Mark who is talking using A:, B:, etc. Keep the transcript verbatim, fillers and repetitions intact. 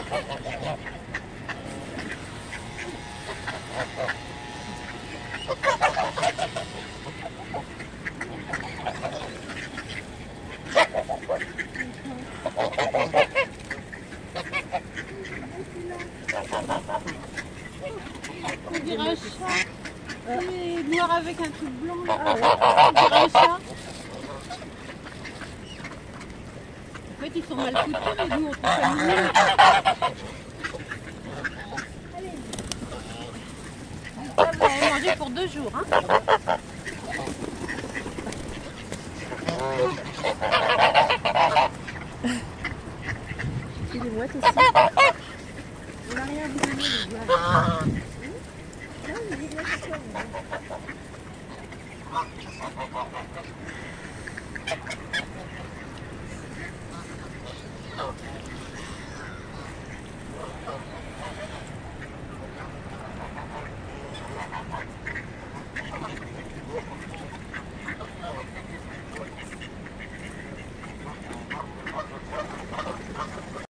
A: On dirait un chat. Il est noir avec un truc blanc. Ah ouais. On dirait un chat. En fait, ils sont mal foutus, mais nous, on trouve ça mignon. Allez. Ça, vous allez manger pour deux jours, hein. Il est mouettes aussi. On n'a rien à vous donner, les gars. Non, il est bien sûr.